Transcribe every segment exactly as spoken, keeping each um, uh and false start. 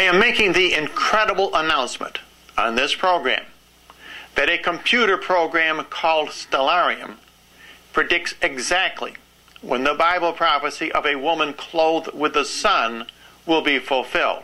I am making the incredible announcement on this program that a computer program called Stellarium predicts exactly when the Bible prophecy of a woman clothed with the sun will be fulfilled.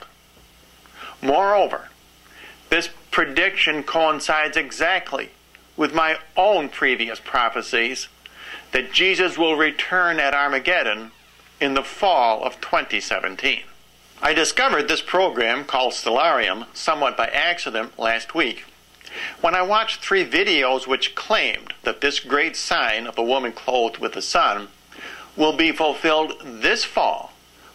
Moreover, this prediction coincides exactly with my own previous prophecies that Jesus will return at Armageddon in the fall of twenty seventeen. I discovered this program called Stellarium somewhat by accident last week when I watched three videos which claimed that this great sign of a woman clothed with the sun will be fulfilled this fall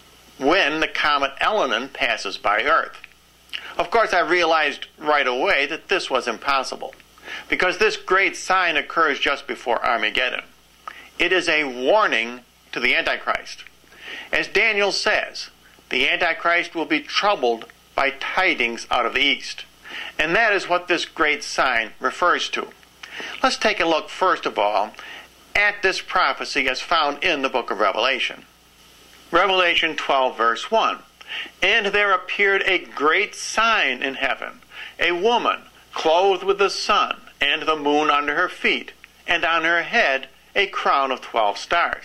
when the comet Elenin passes by Earth. Of course, I realized right away that this was impossible, because this great sign occurs just before Armageddon. It is a warning to the Antichrist. As Daniel says, the Antichrist will be troubled by tidings out of the east. And that is what this great sign refers to. Let's take a look, first of all, at this prophecy as found in the book of Revelation. Revelation twelve, verse one. And there appeared a great sign in heaven, a woman clothed with the sun, and the moon under her feet, and on her head a crown of twelve stars.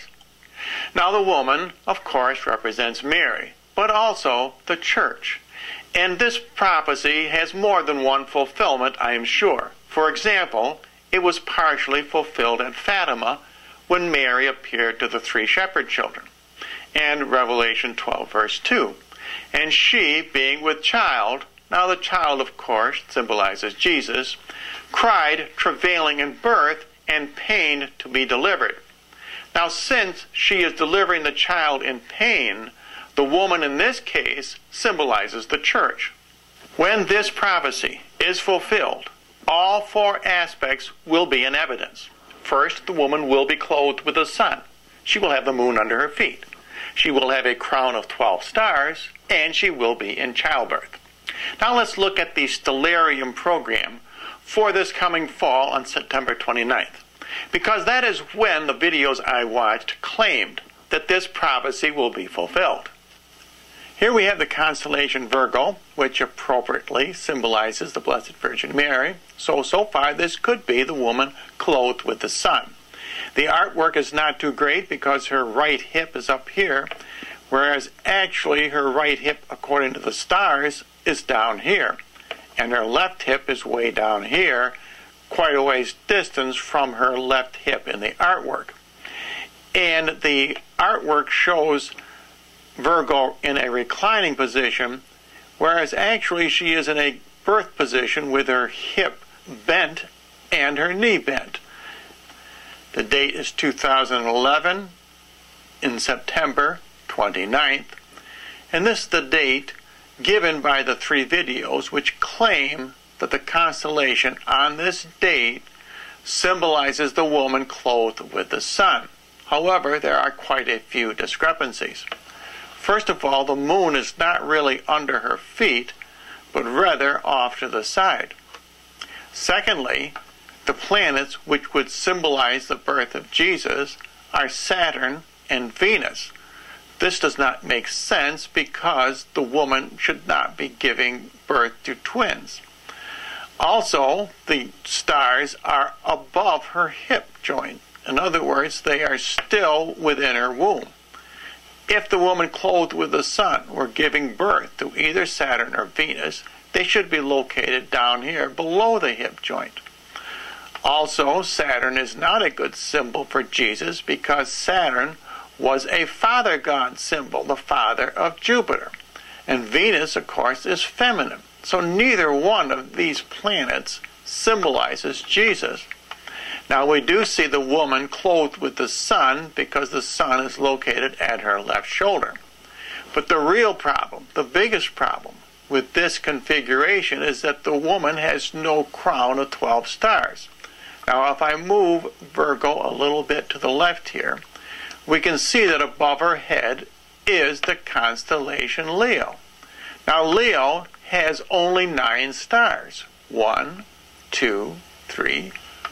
Now the woman, of course, represents Mary, but also the church. And this prophecy has more than one fulfillment, I am sure. For example, it was partially fulfilled at Fatima when Mary appeared to the three shepherd children. And Revelation twelve, verse two. And she, being with child, now the child, of course, symbolizes Jesus, cried, travailing in birth, and pain to be delivered. Now, since she is delivering the child in pain, the woman in this case symbolizes the church. When this prophecy is fulfilled, all four aspects will be in evidence. First, the woman will be clothed with the sun. She will have the moon under her feet. She will have a crown of twelve stars, and she will be in childbirth. Now let's look at the Stellarium program for this coming fall on September twenty-ninth, because that is when the videos I watched claimed that this prophecy will be fulfilled. Here we have the constellation Virgo, which appropriately symbolizes the Blessed Virgin Mary. So, so far this could be the woman clothed with the sun. The artwork is not too great because her right hip is up here, whereas actually her right hip, according to the stars, is down here. And her left hip is way down here, quite a ways distance from her left hip in the artwork. And the artwork shows Virgo in a reclining position, whereas actually she is in a birth position with her hip bent and her knee bent. The date is two thousand eleven in September twenty-ninth, and this is the date given by the three videos which claim that the constellation on this date symbolizes the woman clothed with the sun. However, there are quite a few discrepancies. First of all, the moon is not really under her feet, but rather off to the side. Secondly, the planets which would symbolize the birth of Jesus are Saturn and Venus. This does not make sense because the woman should not be giving birth to twins. Also, the stars are above her hip joint. In other words, they are still within her womb. If the woman clothed with the sun were giving birth to either Saturn or Venus, they should be located down here below the hip joint. Also, Saturn is not a good symbol for Jesus because Saturn was a father god symbol, the father of Jupiter. And Venus, of course, is feminine. So neither one of these planets symbolizes Jesus. Now we do see the woman clothed with the sun because the sun is located at her left shoulder. But the real problem, the biggest problem with this configuration is that the woman has no crown of twelve stars. Now if I move Virgo a little bit to the left here, we can see that above her head is the constellation Leo. Now Leo has only nine stars. One, two, three,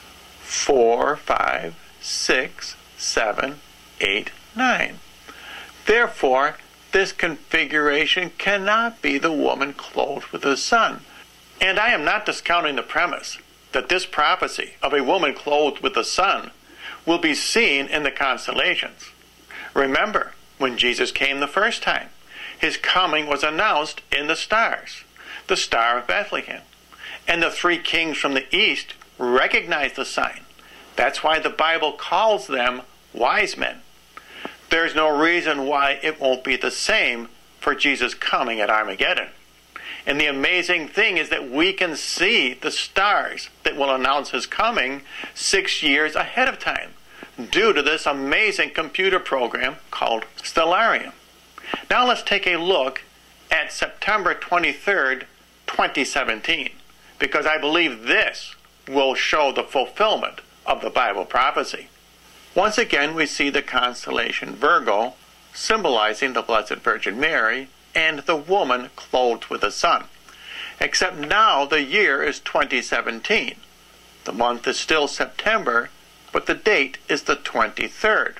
four, five, six, seven, eight, nine. Therefore, this configuration cannot be the woman clothed with the sun. And I am not discounting the premise that this prophecy of a woman clothed with the sun will be seen in the constellations. Remember, when Jesus came the first time, his coming was announced in the stars, the Star of Bethlehem. And the three kings from the east recognized the sign. That's why the Bible calls them wise men. There's no reason why it won't be the same for Jesus coming at Armageddon. And the amazing thing is that we can see the stars that will announce his coming six years ahead of time due to this amazing computer program called Stellarium. Now let's take a look at September twenty-third, twenty seventeen, because I believe this will show the fulfillment of the Bible prophecy. Once again, we see the constellation Virgo, symbolizing the Blessed Virgin Mary, and the woman clothed with the sun. Except now the year is twenty seventeen. The month is still September, but the date is the twenty-third.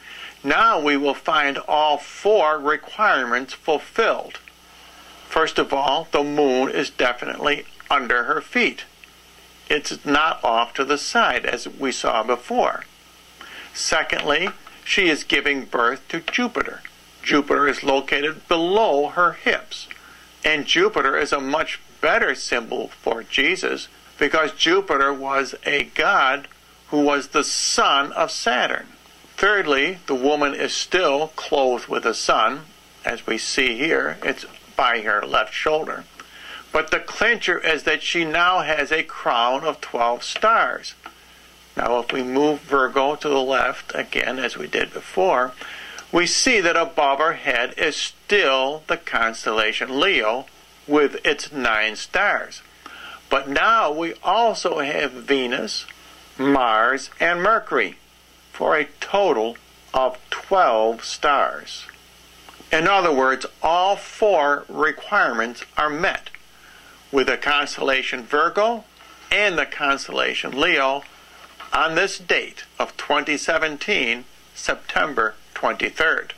Now we will find all four requirements fulfilled. First of all, the moon is definitely under her feet. It's not off to the side, as we saw before. Secondly, she is giving birth to Jupiter. Jupiter is located below her hips. And Jupiter is a much better symbol for Jesus because Jupiter was a god who was the son of Saturn. Thirdly, the woman is still clothed with the sun. As we see here, it's by her left shoulder. But the clincher is that she now has a crown of twelve stars. Now if we move Virgo to the left, again as we did before, we see that above her head is still the constellation Leo with its nine stars. But now we also have Venus, Mars, and Mercury for a total of twelve stars. In other words, all four requirements are met with the constellation Virgo and the constellation Leo on this date of twenty seventeen, September twenty-third.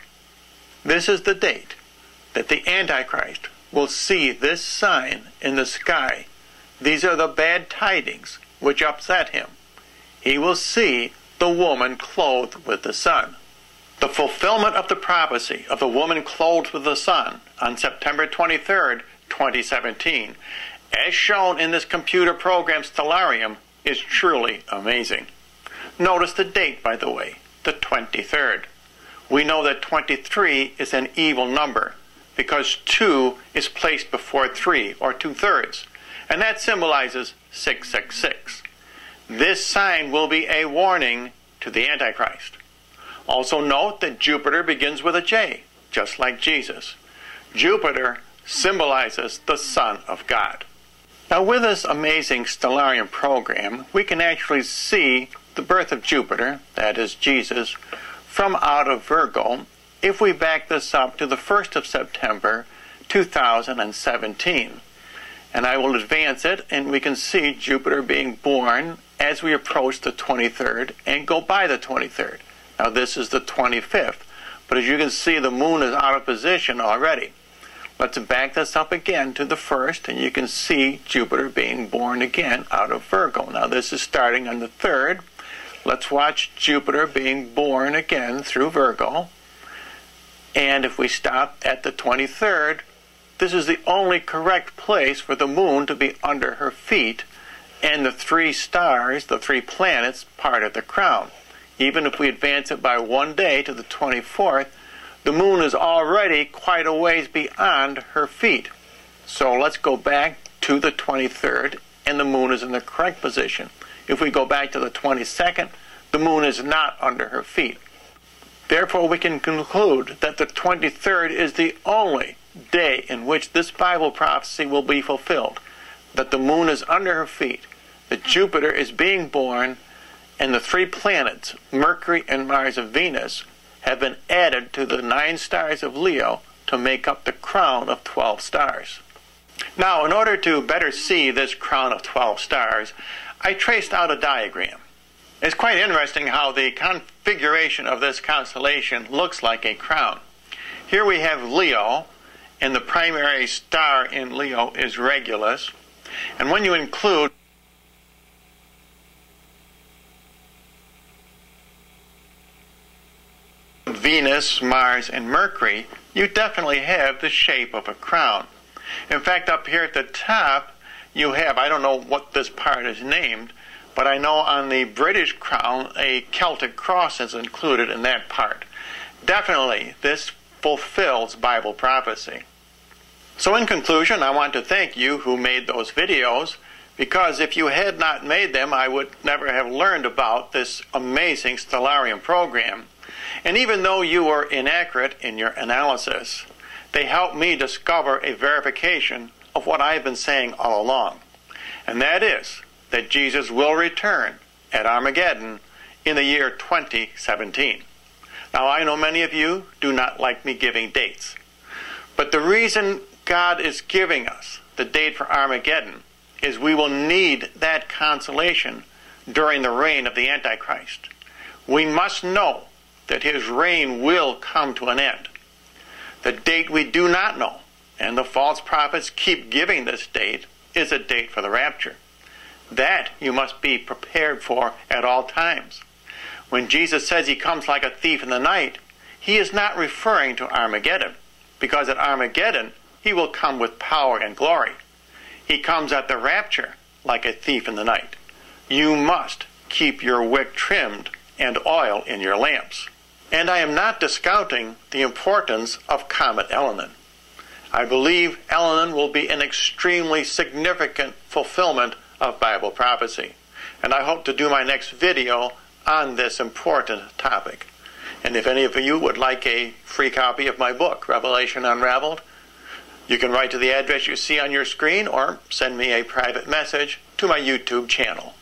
This is the date that the Antichrist will see this sign in the sky. These are the bad tidings which upset him. He will see the woman clothed with the sun. The fulfillment of the prophecy of the woman clothed with the sun on September twenty-third, twenty seventeen, as shown in this computer program Stellarium, is truly amazing. Notice the date, by the way, the twenty-third. We know that twenty-three is an evil number because two is placed before three, or two-thirds, and that symbolizes six six six. This sign will be a warning to the Antichrist. Also note that Jupiter begins with a J, just like Jesus. Jupiter symbolizes the Son of God. Now with this amazing Stellarium program, we can actually see the birth of Jupiter, that is Jesus, from out of Virgo, if we back this up to the first of September, two thousand seventeen. And I will advance it, and we can see Jupiter being born as we approach the twenty-third and go by the twenty-third. Now this is the twenty-fifth, but as you can see, the moon is out of position already. Let's back this up again to the first, and you can see Jupiter being born again out of Virgo. Now this is starting on the third. Let's watch Jupiter being born again through Virgo. And if we stop at the twenty-third, this is the only correct place for the moon to be under her feet, and the three stars, the three planets, part of the crown. Even if we advance it by one day to the twenty-fourth, the moon is already quite a ways beyond her feet. So let's go back to the twenty-third, and the moon is in the correct position. If we go back to the twenty-second, the moon is not under her feet. Therefore, we can conclude that the twenty-third is the only day in which this Bible prophecy will be fulfilled, that the moon is under her feet, that Jupiter is being born, and the three planets, Mercury and Mars and Venus, have been added to the nine stars of Leo to make up the crown of twelve stars. Now, in order to better see this crown of twelve stars, I traced out a diagram. It's quite interesting how the configuration of this constellation looks like a crown. Here we have Leo, and the primary star in Leo is Regulus. And when you include Venus, Mars, and Mercury, you definitely have the shape of a crown. In fact, up here at the top, you have, I don't know what this part is named, but I know on the British crown, a Celtic cross is included in that part. Definitely, this fulfills Bible prophecy. So in conclusion, I want to thank you who made those videos, because if you had not made them, I would never have learned about this amazing Stellarium program. And even though you were inaccurate in your analysis, they helped me discover a verification of what I've been saying all along. And that is that Jesus will return at Armageddon in the year twenty seventeen. Now, I know many of you do not like me giving dates, but the reason God is giving us the date for Armageddon is we will need that consolation during the reign of the Antichrist. We must know that his reign will come to an end. The date we do not know, and the false prophets keep giving this date, is a date for the rapture. That you must be prepared for at all times. When Jesus says he comes like a thief in the night, he is not referring to Armageddon, because at Armageddon he will come with power and glory. He comes at the rapture like a thief in the night. You must keep your wick trimmed and oil in your lamps. And I am not discounting the importance of Comet Elenin. I believe Elenin will be an extremely significant fulfillment of Bible prophecy. And I hope to do my next video on this important topic. And if any of you would like a free copy of my book, Revelation Unraveled, you can write to the address you see on your screen or send me a private message to my YouTube channel.